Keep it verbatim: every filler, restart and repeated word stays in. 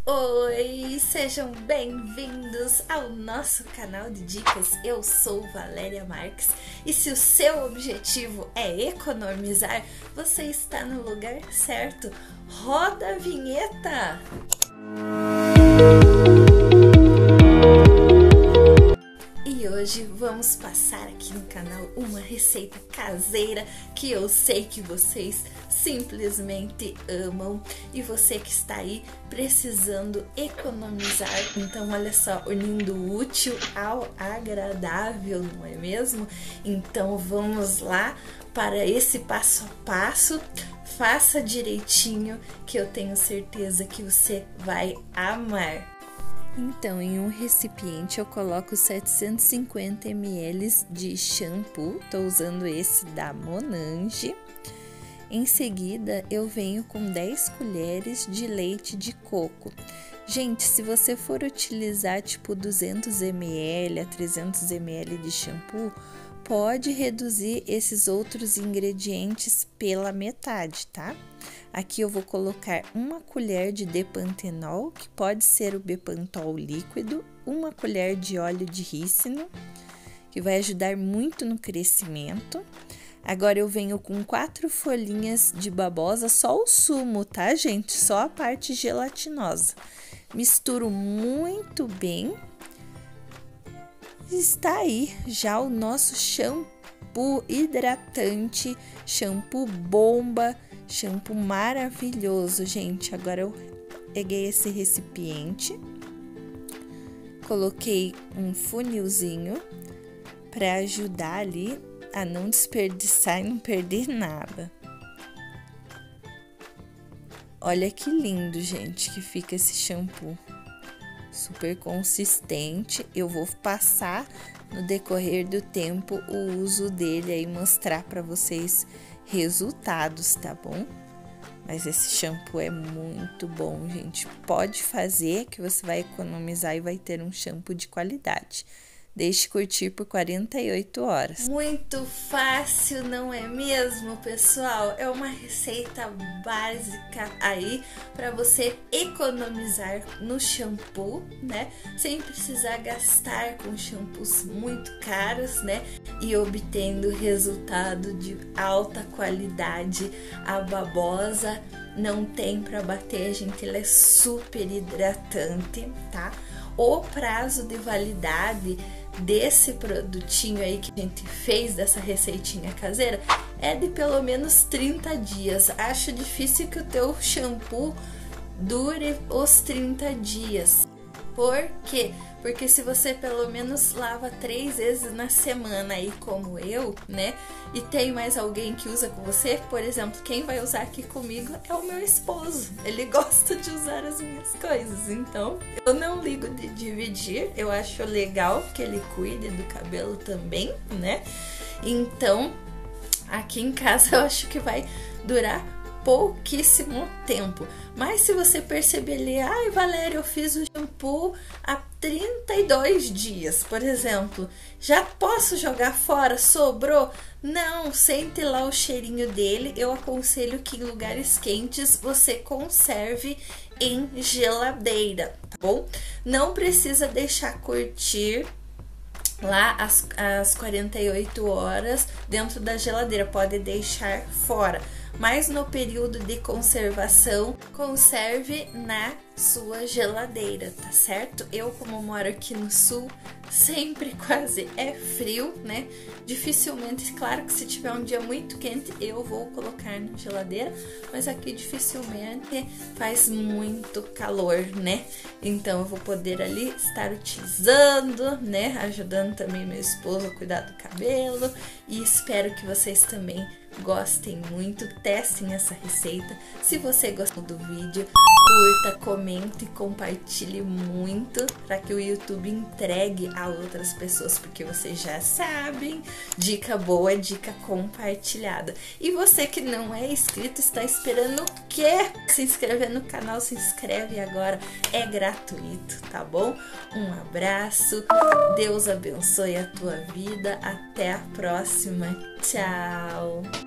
Oi, sejam bem-vindos ao nosso canal de dicas. Eu sou Valéria Marques e se o seu objetivo é economizar, você está no lugar certo. Roda a vinheta! E hoje vamos passar aqui no canal uma receita caseira que eu sei que vocês simplesmente amam e você que está aí precisando economizar. Então olha só, unindo o útil ao agradável, não é mesmo? Então vamos lá para esse passo a passo. Faça direitinho que eu tenho certeza que você vai amar. Então, em um recipiente eu coloco setecentos e cinquenta mililitros de shampoo, tô usando esse da Monange. Em seguida, eu venho com dez colheres de leite de coco. Gente, se você for utilizar tipo duzentos mililitros a trezentos mililitros de shampoo, pode reduzir esses outros ingredientes pela metade, tá? Aqui eu vou colocar uma colher de Depantenol, que pode ser o Bepantol líquido, uma colher de óleo de rícino, que vai ajudar muito no crescimento. Agora eu venho com quatro folhinhas de babosa, só o sumo, tá, gente? Só a parte gelatinosa. Misturo muito bem. Está aí já o nosso shampoo hidratante, shampoo bomba, shampoo maravilhoso, gente. Agora eu peguei esse recipiente, coloquei um funilzinho para ajudar ali a não desperdiçar e não perder nada. Olha que lindo, gente, que fica esse shampoo. Super consistente. Eu vou passar no decorrer do tempo o uso dele aí, mostrar para vocês resultados, tá bom? Mas esse shampoo é muito bom, gente. Pode fazer que você vai economizar e vai ter um shampoo de qualidade. Deixe curtir por quarenta e oito horas. Muito fácil, não é mesmo, pessoal? É uma receita básica aí para você economizar no shampoo, né? Sem precisar gastar com shampoos muito caros, né? E obtendo resultado de alta qualidade. A babosa não tem para bater, gente. Ela é super hidratante, tá? O prazo de validade desse produtinho aí que a gente fez, dessa receitinha caseira, é de pelo menos trinta dias. Acho difícil que o teu shampoo dure os trinta dias. Por quê? Porque se você pelo menos lava três vezes na semana aí, como eu, né? E tem mais alguém que usa com você, por exemplo, quem vai usar aqui comigo é o meu esposo. Ele gosta de usar as minhas coisas, então eu não ligo de dividir. Eu acho legal que ele cuide do cabelo também, né? Então, aqui em casa eu acho que vai durar pouquíssimo tempo. Mas se você perceber ali, ai, Valéria, eu fiz o shampoo há trinta e dois dias, por exemplo, já posso jogar fora? Sobrou? Não, sente lá o cheirinho dele. Eu aconselho que em lugares quentes você conserve em geladeira, tá bom? Não precisa deixar curtir lá as, as quarenta e oito horas dentro da geladeira, pode deixar fora. Mas no período de conservação, conserve na sua geladeira, tá certo? Eu, como moro aqui no sul, sempre quase é frio, né? Dificilmente, claro que se tiver um dia muito quente, eu vou colocar na geladeira, mas aqui dificilmente faz muito calor, né? Então eu vou poder ali estar utilizando, né? Ajudando também meu esposo a cuidar do cabelo, e espero que vocês também gostem muito, testem essa receita. Se você gostou do vídeo, curta, comente e compartilhe muito para que o YouTube entregue a outras pessoas, porque vocês já sabem, dica boa é dica compartilhada. E você que não é inscrito, está esperando o quê? Se inscrever no canal, se inscreve agora, é gratuito, tá bom? Um abraço, Deus abençoe a tua vida, até a próxima, tchau!